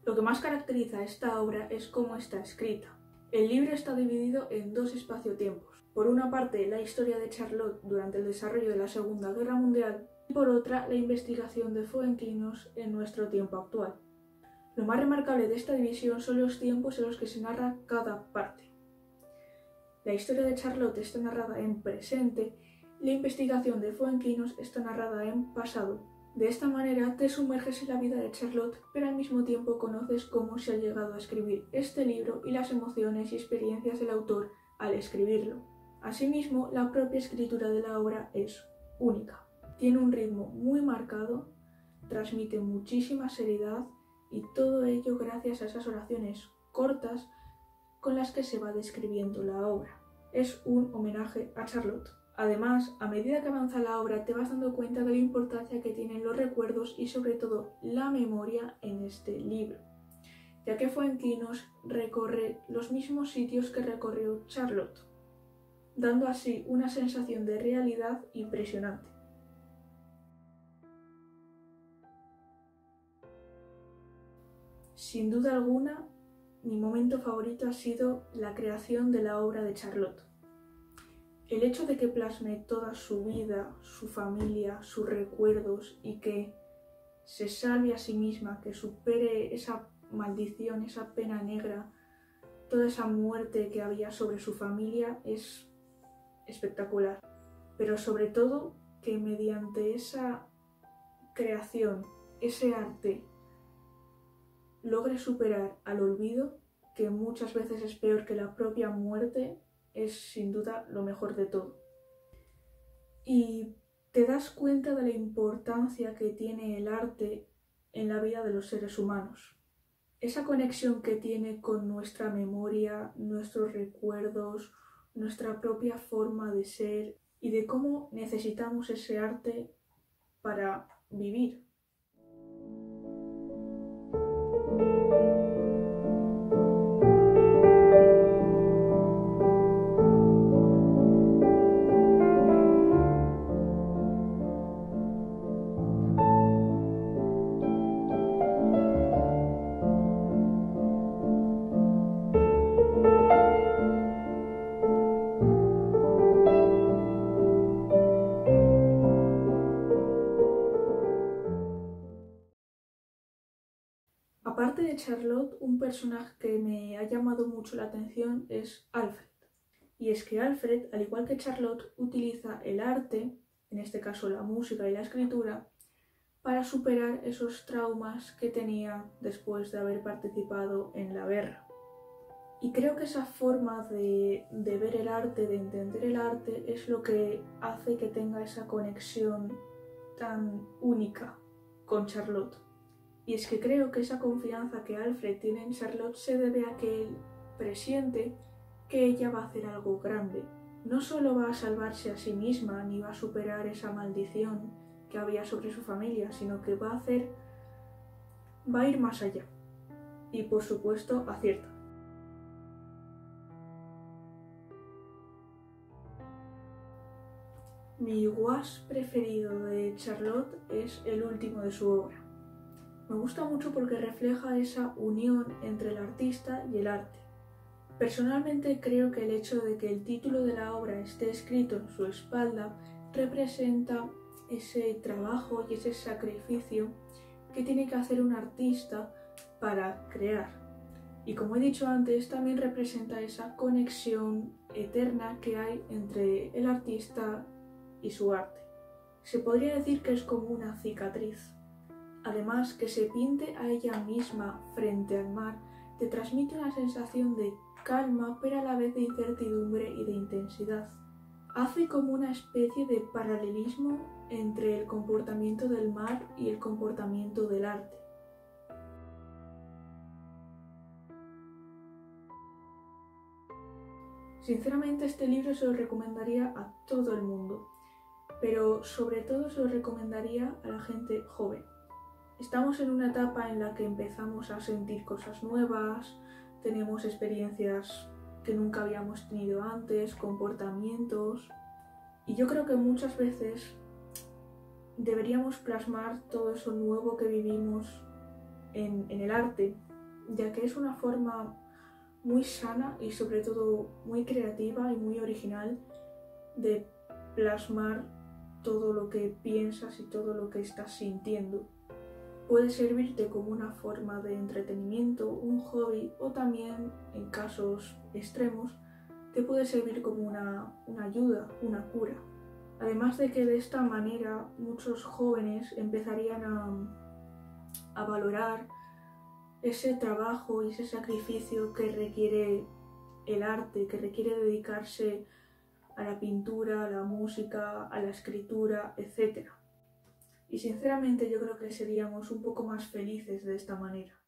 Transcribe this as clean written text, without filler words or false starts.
Lo que más caracteriza a esta obra es cómo está escrita. El libro está dividido en dos espacio-tiempos. Por una parte, la historia de Charlotte durante el desarrollo de la Segunda Guerra Mundial y por otra, la investigación de Fuenquinos en nuestro tiempo actual. Lo más remarcable de esta división son los tiempos en los que se narra cada parte. La historia de Charlotte está narrada en presente y la investigación de Fuenquinos está narrada en pasado. De esta manera te sumerges en la vida de Charlotte, pero al mismo tiempo conoces cómo se ha llegado a escribir este libro y las emociones y experiencias del autor al escribirlo. Asimismo, la propia escritura de la obra es única. Tiene un ritmo muy marcado, transmite muchísima seriedad y todo ello gracias a esas oraciones cortas con las que se va describiendo la obra. Es un homenaje a Charlotte. Además, a medida que avanza la obra te vas dando cuenta de la importancia que tienen los recuerdos y sobre todo la memoria en este libro, ya que Fuenquinos recorre los mismos sitios que recorrió Charlotte, dando así una sensación de realidad impresionante. Sin duda alguna, mi momento favorito ha sido la creación de la obra de Charlotte. El hecho de que plasme toda su vida, su familia, sus recuerdos y que se salve a sí misma, que supere esa maldición, esa pena negra, toda esa muerte que había sobre su familia es espectacular. Pero sobre todo que mediante esa creación, ese arte, logre superar al olvido, que muchas veces es peor que la propia muerte, es sin duda lo mejor de todo. Y te das cuenta de la importancia que tiene el arte en la vida de los seres humanos. Esa conexión que tiene con nuestra memoria, nuestros recuerdos, nuestra propia forma de ser y de cómo necesitamos ese arte para vivir. Aparte de Charlotte, un personaje que me ha llamado mucho la atención es Alfred. Y es que Alfred, al igual que Charlotte, utiliza el arte, en este caso la música y la escritura, para superar esos traumas que tenía después de haber participado en la guerra. Y creo que esa forma de ver el arte, de entender el arte, es lo que hace que tenga esa conexión tan única con Charlotte. Y es que creo que esa confianza que Alfred tiene en Charlotte se debe a que él presiente que ella va a hacer algo grande. No solo va a salvarse a sí misma ni va a superar esa maldición que había sobre su familia, sino que va a ir más allá. Y por supuesto acierta. Mi guas preferido de Charlotte es el último de su obra. Me gusta mucho porque refleja esa unión entre el artista y el arte. Personalmente creo que el hecho de que el título de la obra esté escrito en su espalda representa ese trabajo y ese sacrificio que tiene que hacer un artista para crear. Y como he dicho antes, también representa esa conexión eterna que hay entre el artista y su arte. Se podría decir que es como una cicatriz. Además, que se pinte a ella misma frente al mar te transmite una sensación de calma, pero a la vez de incertidumbre y de intensidad. Hace como una especie de paralelismo entre el comportamiento del mar y el comportamiento del arte. Sinceramente, este libro se lo recomendaría a todo el mundo, pero sobre todo se lo recomendaría a la gente joven. Estamos en una etapa en la que empezamos a sentir cosas nuevas, tenemos experiencias que nunca habíamos tenido antes, comportamientos, y yo creo que muchas veces deberíamos plasmar todo eso nuevo que vivimos en el arte, ya que es una forma muy sana y sobre todo muy creativa y muy original de plasmar todo lo que piensas y todo lo que estás sintiendo. Puede servirte como una forma de entretenimiento, un hobby o también, en casos extremos, te puede servir como una ayuda, una cura. Además de que de esta manera muchos jóvenes empezarían a valorar ese trabajo y ese sacrificio que requiere el arte, que requiere dedicarse a la pintura, a la música, a la escritura, etc. Y sinceramente yo creo que seríamos un poco más felices de esta manera.